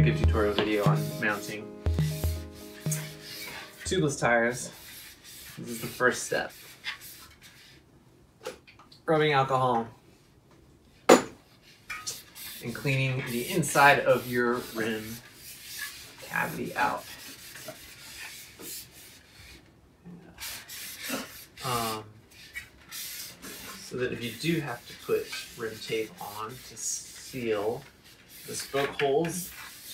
make a tutorial video on mounting tubeless tires. This is the first step. Rubbing alcohol and cleaning the inside of your rim cavity out. So that if you do have to put rim tape on to seal the spoke holes,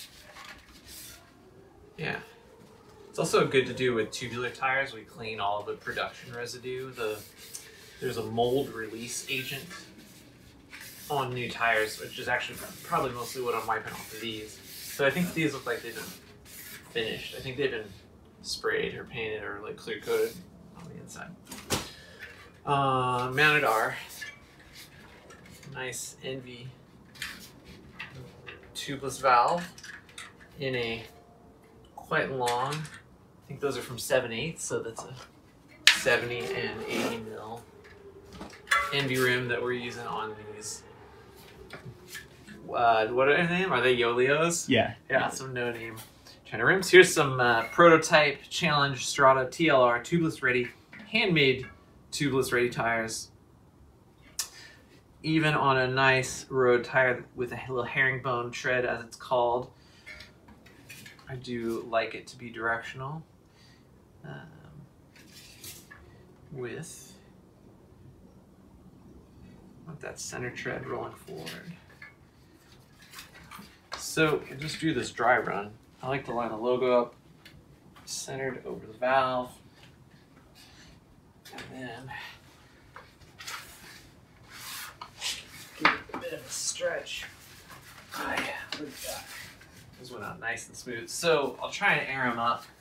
yeah. It's also good to do with tubular tires. We clean all of the production residue. There's a mold release agent on new tires, which is actually probably mostly what I'm wiping off of these. So I think these look like they've been finished. I think they've been sprayed or painted or like clear coated on the inside. Mounted R. Nice Envy tubeless valve in a quite long, I think those are from 7/8, so that's a 70 and 80 mil Envy rim that we're using on these. What are their name? Are they Yoeleos? Yeah. Yeah, some no-name China rims. Here's some prototype challenge Strada TLR tubeless ready, handmade tubeless ready tires. Even on a nice road tire with a little herringbone tread, as it's called. I do like it to be directional. With that center tread rolling forward. So I just do this dry run. I like to line the logo up, centered over the valve, and then give it a bit of a stretch. Oh yeah, look at that. Those went out nice and smooth. So I'll try and air them up.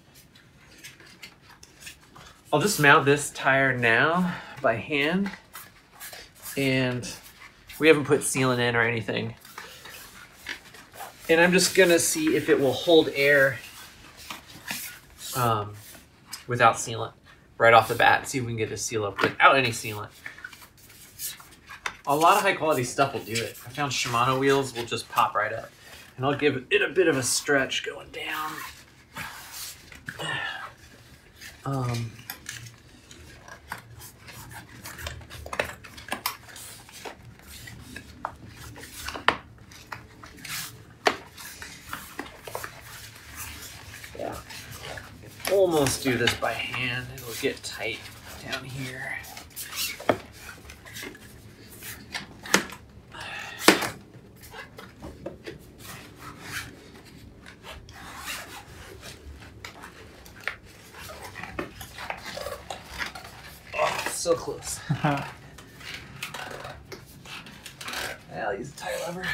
I'll just mount this tire now by hand, and we haven't put sealant in or anything. And I'm just gonna see if it will hold air without sealant right off the bat. See if we can get it to seal up without any sealant. A lot of high quality stuff will do it. I found Shimano wheels will just pop right up. And I'll give it a bit of a stretch going down. Yeah, almost do this by hand. It'll get tight down here. So close. I'll use a tire lever.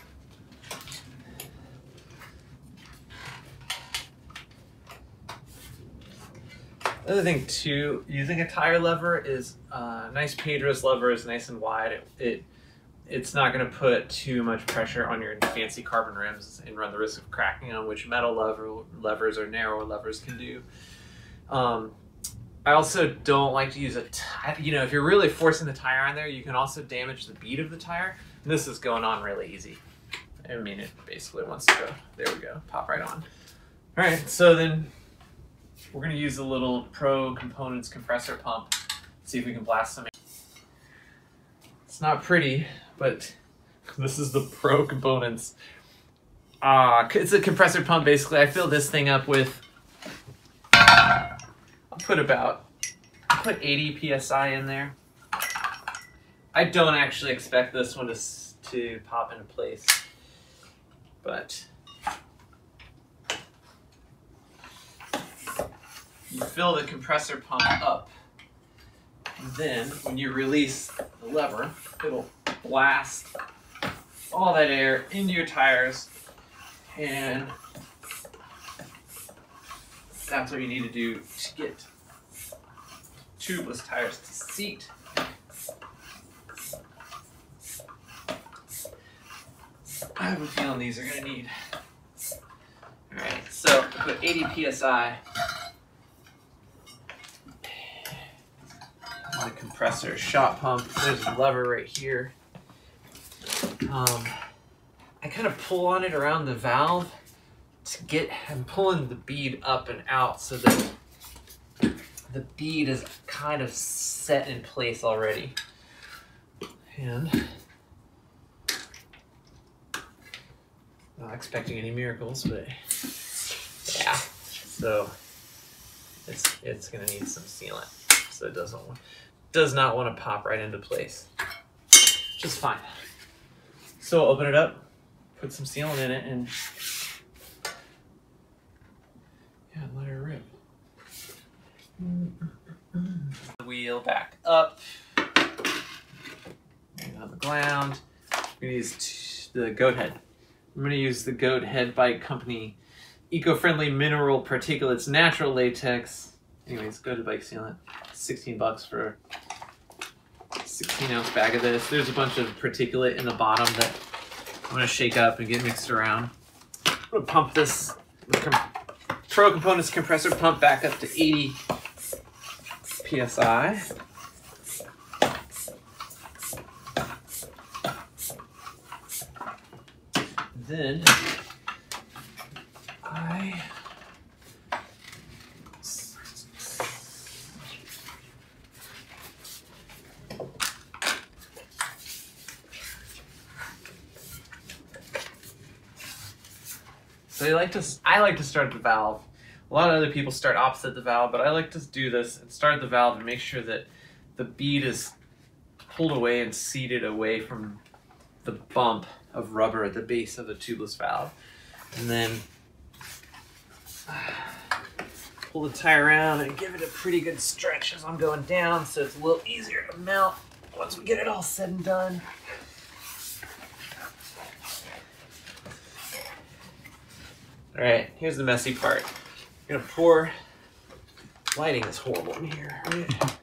Another thing too, using a tire lever is nice Pedro's lever is nice and wide. It's not going to put too much pressure on your fancy carbon rims and run the risk of cracking on, which metal levers or narrow levers can do. I also don't like to use if you're really forcing the tire on there, you can also damage the bead of the tire. And this is going on really easy. I mean, it basically wants to go. There we go. Pop right on. All right, so then we're going to use a little Pro Components compressor pump. See if we can blast some air. It's not pretty, but this is the Pro Components. It's a compressor pump, basically. I fill this thing up with I'll put 80 psi in there. I don't actually expect this one to pop into place, but you fill the compressor pump up, and then when you release the lever, it'll blast all that air into your tires, and that's what you need to do to get tubeless tires to seat. I have a feeling these are going to need. Alright, so I put 80 psi on the compressor shot pump. There's a lever right here. I kind of pull on it around the valve to get, I'm pulling the bead up and out so that the bead is kind of set in place already. And not expecting any miracles, but yeah. So it's gonna need some sealant, so it does not want to pop right into place, which is fine. So open it up, put some sealant in it, and yeah, let her rip. The wheel back up, and on the ground. We're gonna use the goat head. I'm gonna use the Goat Head Bike Company eco-friendly mineral particulates natural latex. Anyways, Goat Head Bike sealant. 16 bucks for a 16-ounce bag of this. There's a bunch of particulate in the bottom that I'm gonna shake up and get mixed around. I'm gonna pump this Pro Components compressor pump back up to 80 PSI. Then I like to start the valve. A lot of other people start opposite the valve, but I like to do this and start the valve and make sure that the bead is pulled away and seated away from the bump of rubber at the base of the tubeless valve. And then pull the tire around and give it a pretty good stretch as I'm going down, so it's a little easier to mount once we get it all said and done. All right, here's the messy part. I'm gonna pour, lighting is horrible in here, right?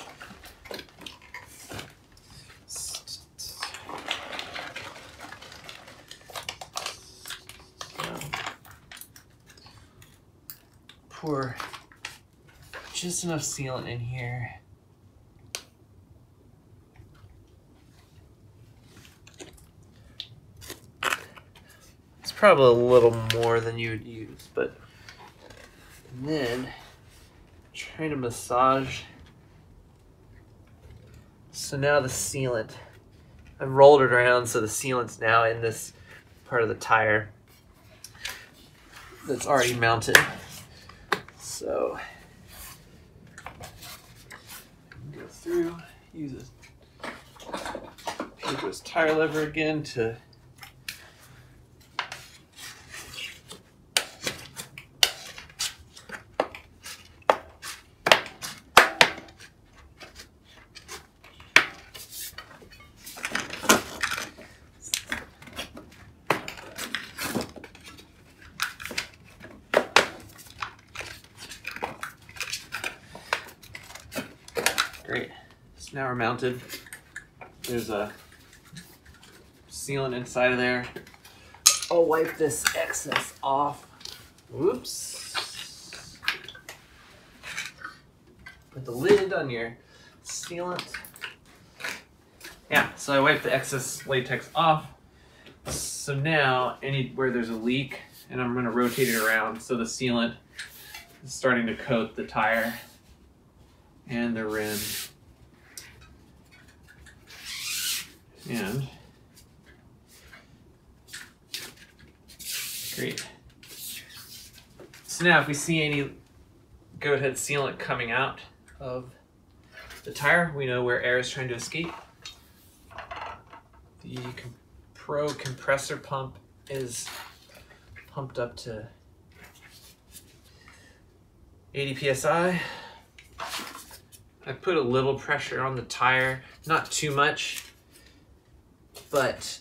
Pour just enough sealant in here. It's probably a little more than you would use, but and then trying to massage. So now the sealant, I've rolled it around so the sealant's now in this part of the tire that's already mounted. So go through, use a paperless tire lever again to great. So now we're mounted. There's a sealant inside of there. I'll wipe this excess off. Whoops. Put the lid on your sealant. Yeah, so I wiped the excess latex off. So now, anywhere there's a leak, and I'm gonna rotate it around so the sealant is starting to coat the tire and the rim. And great. So now if we see any goat head sealant coming out of the tire, we know where air is trying to escape. The Pro compressor pump is pumped up to 80 PSI. I put a little pressure on the tire, not too much, but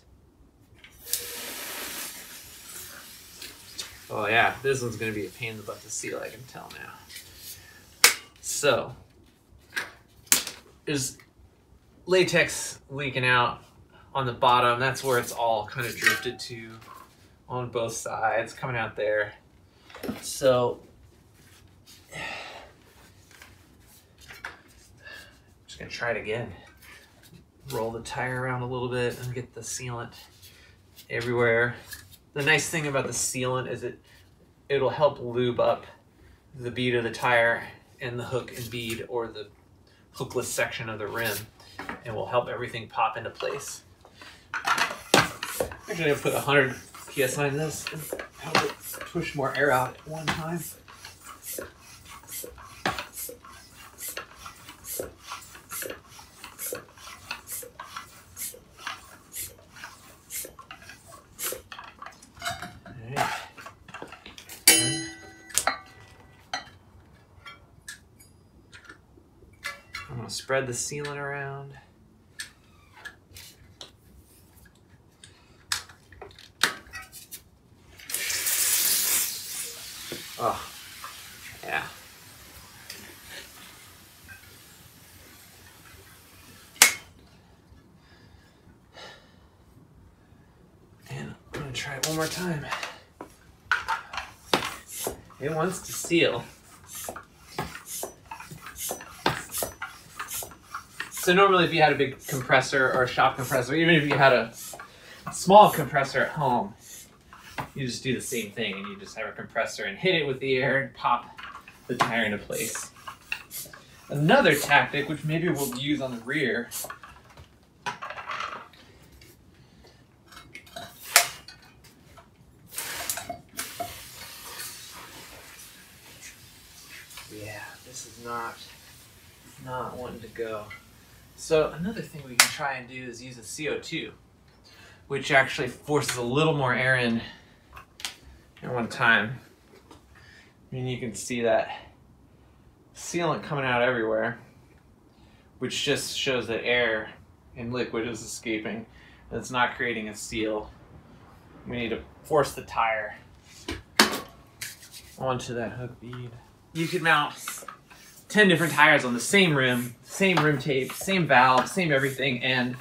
oh yeah, this one's gonna be a pain in the butt to seal, I can tell now. So there's latex leaking out on the bottom. That's where it's all kind of drifted to on both sides, coming out there. So just gonna try it again. Roll the tire around a little bit and get the sealant everywhere. The nice thing about the sealant is it'll help lube up the bead of the tire and the hook and bead, or the hookless section of the rim, and will help everything pop into place. Actually, I'll put 100 PSI in this and help it push more air out at one time. I'm going to spread the sealant around. Oh, yeah. And I'm going to try it one more time. It wants to seal. So normally if you had a big compressor or a shop compressor, even if you had a small compressor at home, you just do the same thing, and you just have a compressor and hit it with the air and pop the tire into place. Another tactic, which maybe we'll use on the rear, yeah, this is not wanting to go. So another thing we can try and do is use a CO2, which actually forces a little more air in at one time. I mean, you can see that sealant coming out everywhere, which just shows that air and liquid is escaping, and it's not creating a seal. We need to force the tire onto that hook bead. You could mount 10 different tires on the same rim tape, same valve, same everything, and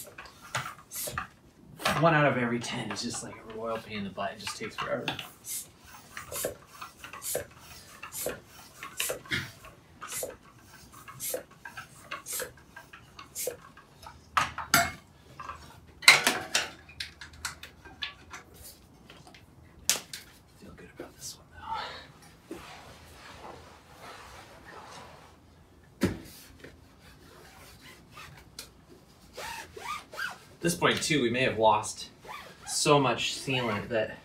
1 out of every 10 is just like a royal pain in the butt. It just takes forever. Feel good about this one though. At this point too, we may have lost so much sealant that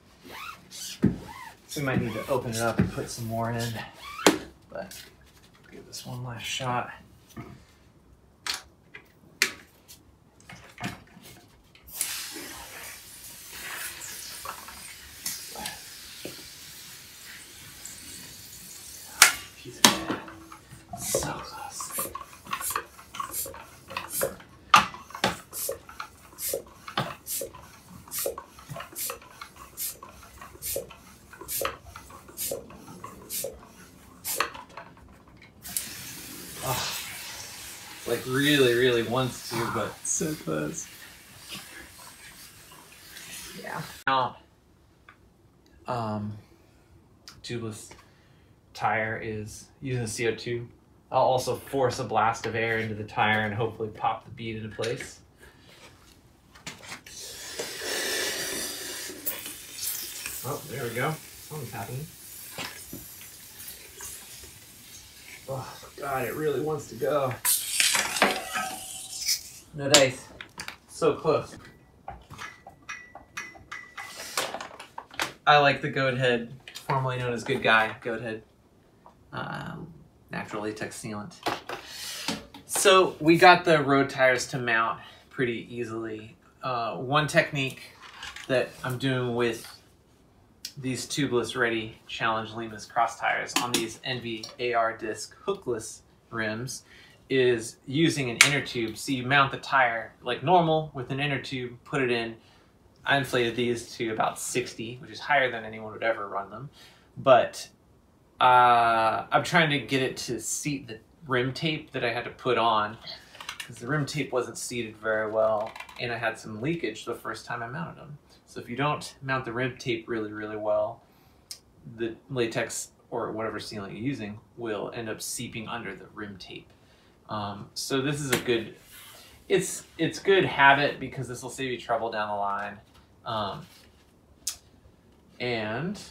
we might need to open it up and put some more in, but give this one last shot. Piece of that. So close. Like really wants to, but so close. Yeah. Now, tubeless tire is using CO2. I'll also force a blast of air into the tire and hopefully pop the bead into place. Oh, there we go. Something's happening. Oh God, it really wants to go. No dice. So close. I like the Goat Head, formerly known as Good Guy Goat Head, natural latex sealant. So we got the road tires to mount pretty easily. One technique that I'm doing with these tubeless ready Challenge Limas cross tires on these Envy AR disc hookless rims is using an inner tube. So you mount the tire like normal with an inner tube, put it in. I inflated these to about 60, which is higher than anyone would ever run them. But I'm trying to get it to seat the rim tape that I had to put on, because the rim tape wasn't seated very well, and I had some leakage the first time I mounted them. So if you don't mount the rim tape really well, the latex or whatever sealant you're using will end up seeping under the rim tape. So this is a good, it's good habit, because this will save you trouble down the line. And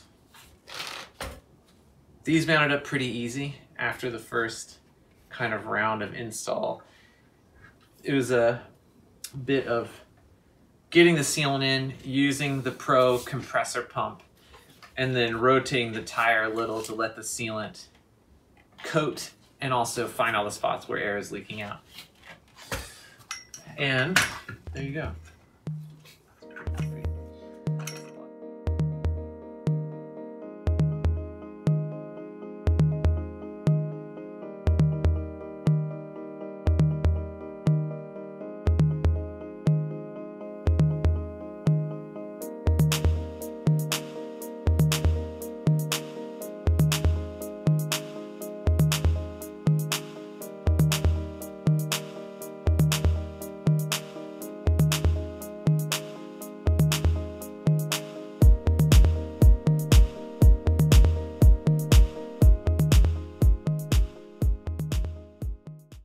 these mounted up pretty easy after the first kind of round of install. It was a bit of getting the sealant in, using the Pro compressor pump, and then rotating the tire a little to let the sealant coat and also find all the spots where air is leaking out. And there you go.